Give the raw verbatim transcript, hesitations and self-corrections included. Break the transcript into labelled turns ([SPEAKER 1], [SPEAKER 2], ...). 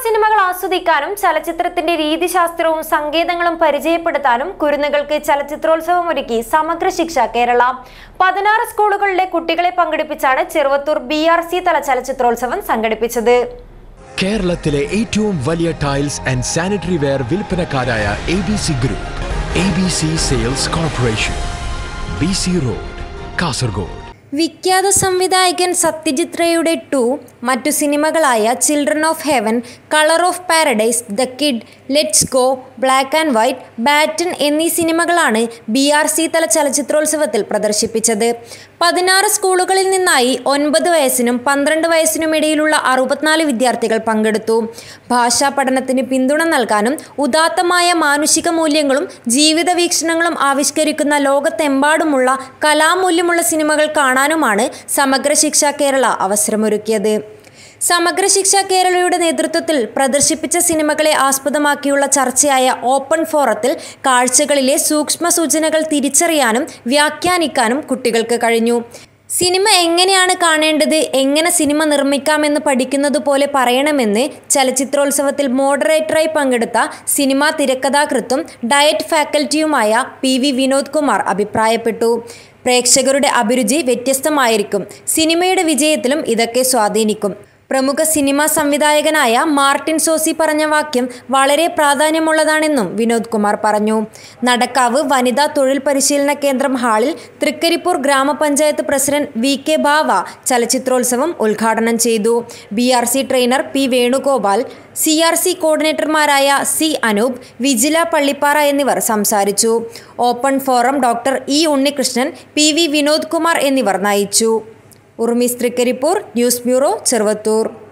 [SPEAKER 1] സിനിമകൾ ആസ്വദിക്കാനും ചലച്ചിത്രത്തിന്റെ രീതിശാസ്ത്രവും സങ്കേതങ്ങളും പരിചയപ്പെടുത്താനും കുരുന്നുകൾക്ക് ചലച്ചിത്രോത്സവം ഒരുക്കി സമഗ്ര ശിക്ഷ കേരള. പതിനാറ് സ്കൂളുകളിലെ കുട്ടികളെ പങ്കെടുപ്പിച്ചാണ് ചെറുവത്തൂർ ബി ആർ സി തല ചലച്ചിത്രോത്സവം സംഘടിപ്പിച്ചത്.
[SPEAKER 2] കേരളത്തിലെ ഏറ്റവും വലിയ ടൈൽസ് ആൻഡ് സാനിറ്ററി വെയർ വിൽപ്പനക്കാരായ A B C group, A B C sales corporation, B C road, Kasaragod.
[SPEAKER 1] വിഖ്യാത സംവിധായകൻ സത്യജിത് റേയുടെ ടു, മറ്റു സിനിമകളായ children of heaven, colour of paradise, the kid, let's go, black and white, baton എന്നീ സിനിമകളാണ് B R C തല ചലച്ചിത്രോത്സവത്തിൽ പ്രദർശിപ്പിച്ചത്. പതിനാറ് സ്കൂളുകളിൽ നിന്നായി ഒൻപത് വയസ്സിനും പന്ത്രണ്ട് വയസ്സിനും ഇടയിലുള്ള അറുപത്തിനാല് വിദ്യാർത്ഥികൾ പങ്കെടുത്തു. ഭാഷാ പഠനത്തിന് പിന്തുണ നൽകാനും ഉദാത്തമായ മാനുഷിക മൂല്യങ്ങളും ജീവിത വീക്ഷണങ്ങളും ആവിഷ്കരിക്കുന്ന ലോകത്തെമ്പാടുമുള്ള കലാമൂല്യമുള്ള സിനിമകൾ കാണാനുമാണ് സമഗ്ര ശിക്ഷ കേരള അവസരമൊരുക്കിയത്. സമഗ്ര ശിക്ഷ കേരളയുടെ നേതൃത്വത്തിൽ പ്രദർശിപ്പിച്ച സിനിമകളെ ആസ്പദമാക്കിയുള്ള ചർച്ചയായ ഓപ്പൺ ഫോറത്തിൽ കാഴ്ചകളിലെ സൂക്ഷ്മ സൂചനകൾ തിരിച്ചറിയാനും വ്യാഖ്യാനിക്കാനും കുട്ടികൾക്ക് കഴിഞ്ഞു. സിനിമ എങ്ങനെയാണ് കാണേണ്ടത്, എങ്ങനെ സിനിമ നിർമ്മിക്കാമെന്ന് പഠിക്കുന്നത് പോലെ പറയണമെന്ന് ചലച്ചിത്രോത്സവത്തിൽ മോഡറേറ്ററായി പങ്കെടുത്ത സിനിമാ തിരക്കഥാകൃത്തും ഡയറ്റ് ഫാക്കൽറ്റിയുമായ പി വി വിനോദ് കുമാർ അഭിപ്രായപ്പെട്ടു. പ്രേക്ഷകരുടെ അഭിരുചി വ്യത്യസ്തമായിരിക്കും. സിനിമയുടെ വിജയത്തിലും ഇതൊക്കെ സ്വാധീനിക്കും. പ്രമുഖ സിനിമാ സംവിധായകനായ മാർട്ടിൻ സോസി പറഞ്ഞ വാക്യം വളരെ പ്രാധാന്യമുള്ളതാണെന്നും വിനോദ് കുമാർ പറഞ്ഞു. നടക്കാവ് വനിതാ തൊഴിൽ പരിശീലന കേന്ദ്രം ഹാളിൽ തൃക്കരിപ്പൂർ ഗ്രാമപഞ്ചായത്ത് പ്രസിഡന്റ് വി കെ ബാവ ചലച്ചിത്രോത്സവം ഉദ്ഘാടനം ചെയ്തു. B R C trainer P Venugopal, C R C കോർഡിനേറ്റർമാരായ സി അനൂപ്, വിജില പള്ളിപ്പാറ എന്നിവർ സംസാരിച്ചു. Open forum doctor E Unnikrishnan, P V Vinod Kumar എന്നിവർ നയിച്ചു. Urmis Thrikaripur, news bureau, Cheruvathur.